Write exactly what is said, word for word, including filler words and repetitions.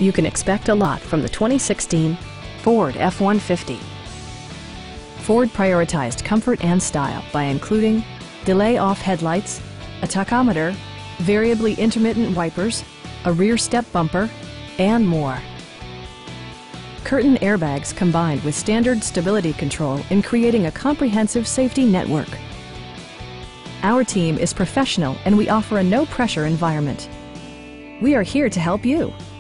You can expect a lot from the twenty sixteen Ford F one fifty. Ford prioritized comfort and style by including delay-off headlights, a tachometer, variably intermittent wipers, a rear step bumper, and more. Curtain airbags combined with standard stability control in creating a comprehensive safety network. Our team is professional and we offer a no-pressure environment. We are here to help you.